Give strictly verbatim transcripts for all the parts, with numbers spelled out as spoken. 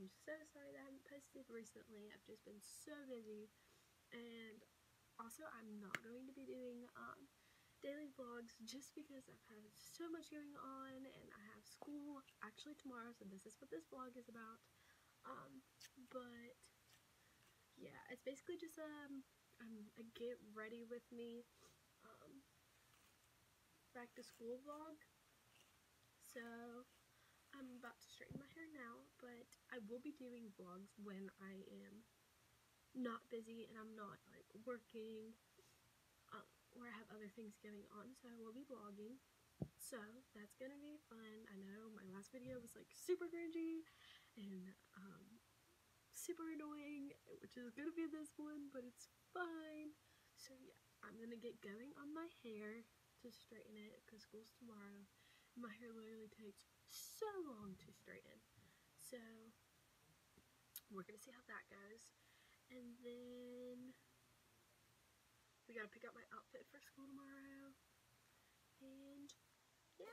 I'm so sorry that I haven't posted recently. I've just been so busy, and also I'm not going to be doing um, daily vlogs just because I've had so much going on and I have school actually tomorrow, so this is what this vlog is about. Um, but yeah, it's basically just um, um, a get ready with me um, back to school vlog. So I'm about to straighten my hair now, but I will be doing vlogs when I am not busy and I'm not like working uh, or I have other things going on, so I will be vlogging. So that's gonna be fun. I know my last video was like super cringy and um, super annoying, which is gonna be this one, but it's fine. So yeah, I'm gonna get going on my hair to straighten it because school's tomorrow. My hair literally takes so long to straighten. So we're gonna see how that goes. And then we gotta pick out my outfit for school tomorrow. And yeah.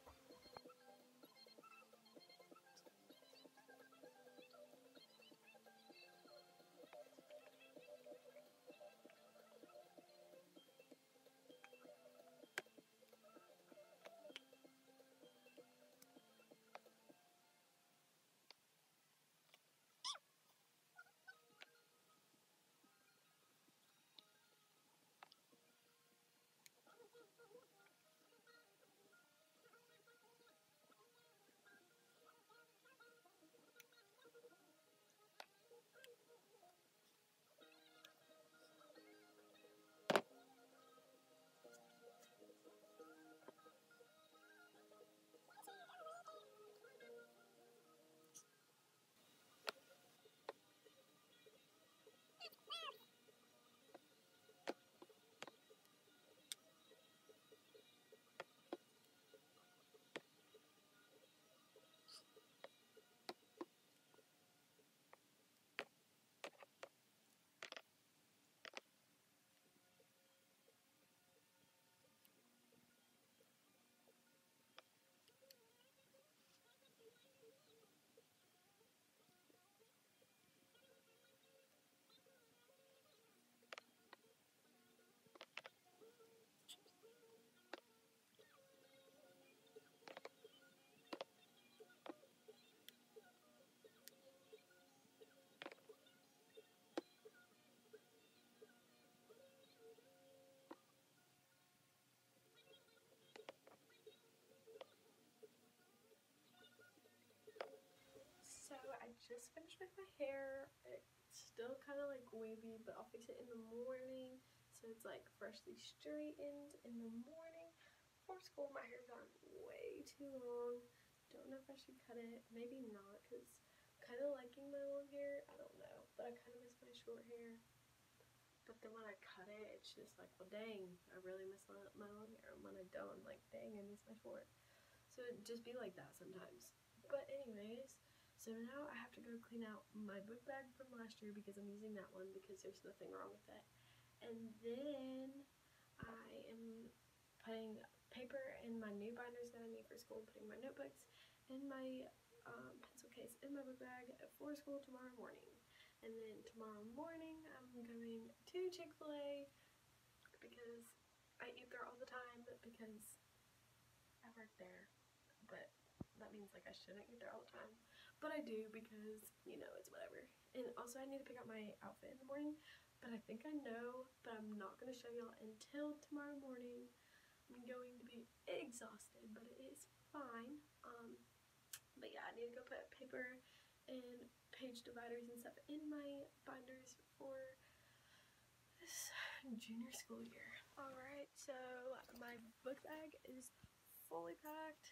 So I just finished with my hair. It's still kind of like wavy, but I'll fix it in the morning so it's like freshly straightened in the morning. Before school, my hair's gotten way too long. Don't know if I should cut it. Maybe not, because I'm kind of liking my long hair. I don't know, but I kind of miss my short hair. But then when I cut it, it's just like, well, dang, I really miss my, my long hair. And when I don't, I'm like, dang, I miss my short. So it'd just be like that sometimes. But anyways, so now I have to go clean out my book bag from last year because I'm using that one because there's nothing wrong with it. And then I am putting paper in my new binders that I need for school, putting my notebooks in my um, pencil case in my book bag for school tomorrow morning. And then tomorrow morning I'm going to Chick-fil-A because I eat there all the time because I work there. But that means like I shouldn't eat there all the time, but I do because, you know, it's whatever. And also I need to pick out my outfit in the morning, but I think I know, but I'm not going to show y'all until tomorrow morning. I'm going to be exhausted, but it is fine. Um, but yeah, I need to go put paper and page dividers and stuff in my binders for this junior school year. Alright, so my book bag is fully packed.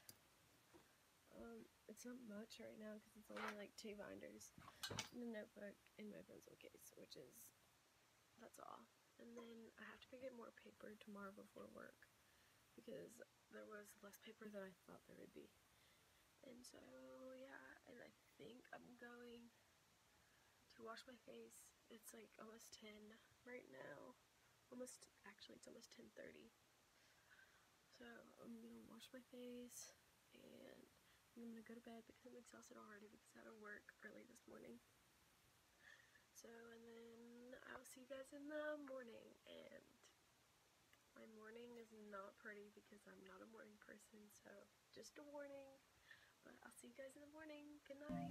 Um, it's not much right now because it's only like two binders and a notebook in my pencil case, which is, that's all. And then I have to go get more paper tomorrow before work because there was less paper than I thought there would be. And so, yeah, and I think I'm going to wash my face. It's like almost ten right now. Almost, actually it's almost ten thirty. So I'm gonna wash my face and I'm gonna go to bed because I'm exhausted already because I had to work early this morning. So, and then I'll see you guys in the morning, and my morning is not pretty because I'm not a morning person, so just a warning, but I'll see you guys in the morning. Good night.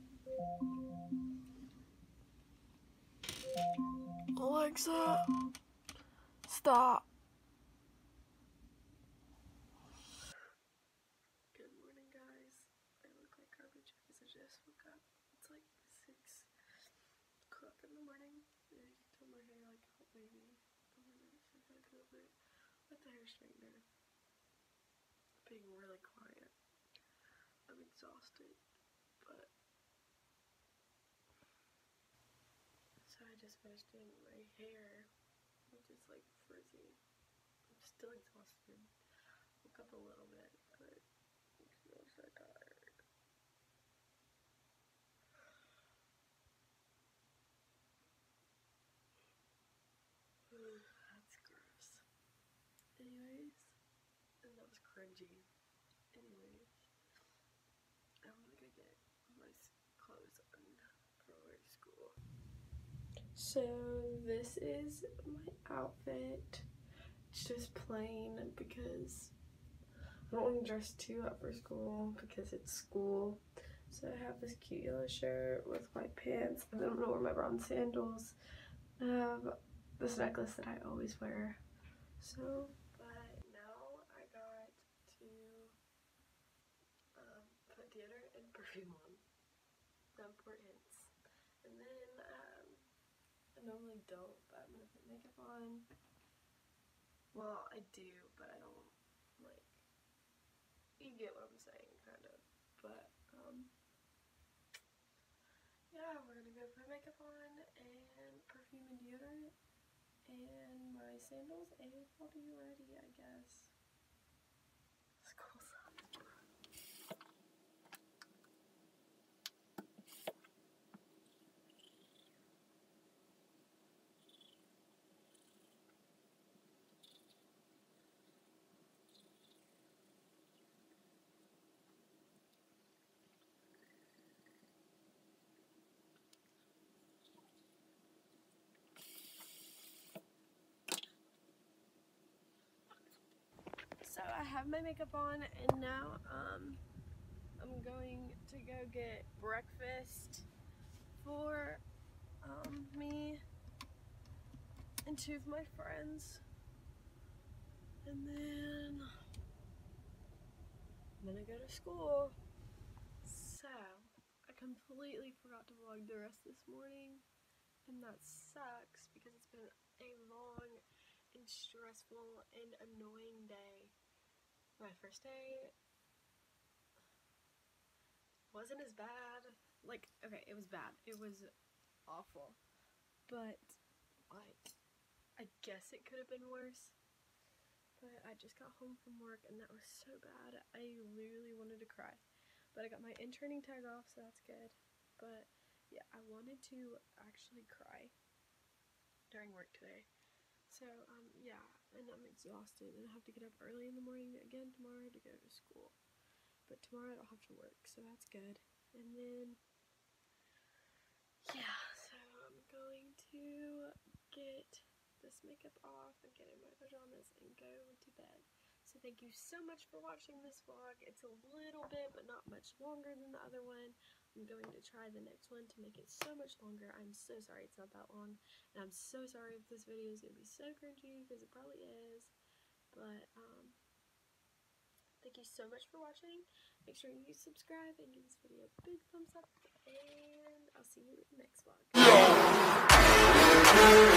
Alexa, stop. Good morning, guys. I look like garbage because I just woke up. It's like six o'clock in the morning. And you can tell my hair like how wavy. Oh my gosh, I gotta go over it with the hair straightener. Being really quiet. I'm exhausted, but so I just finished doing my hair, which is like frizzy. I'm still exhausted. Woke up a little bit, but I feel so tired. That's gross. Anyways, and that was cringy. Anyways, I'm gonna go get my clothes on for work school. So this is my outfit. It's just plain because I don't want to dress too up for school because it's school. So I have this cute yellow shirt with white pants, and then I'm gonna wear my brown sandals. I have this necklace that I always wear. So, but now I got to um, put deodorant and perfume on. The importance. And then um, I normally don't, but I'm gonna put makeup on. Well, I do, but I don't like. You get what I'm saying, kind of. But um, yeah, we're gonna go put makeup on and perfume and deodorant and my sandals, and I'll be ready, I guess. School's up. So I have my makeup on, and now um, I'm going to go get breakfast for um, me and two of my friends, and then I'm gonna go to school. So I completely forgot to vlog the rest this morning, and that sucks because it's been a long and stressful and annoying day. My first day wasn't as bad. Like, okay, it was bad. It was awful. But, like, I guess it could have been worse. But I just got home from work and that was so bad. I literally wanted to cry. But I got my interning tag off, so that's good. But, yeah, I wanted to actually cry during work today. So, um, yeah, and I'm exhausted, and I have to get up early in the morning again tomorrow to go to school. But tomorrow I don't have to work, so that's good. And then, yeah, so I'm going to get this makeup off and get in my pajamas and go to bed. So thank you so much for watching this vlog. It's a little bit, but not much longer than the other one. I'm going to try the next one to make it so much longer. I'm so sorry it's not that long. And I'm so sorry if this video is going to be so cringy, because it probably is. But, um, thank you so much for watching. Make sure you subscribe and give this video a big thumbs up. And I'll see you in the next vlog.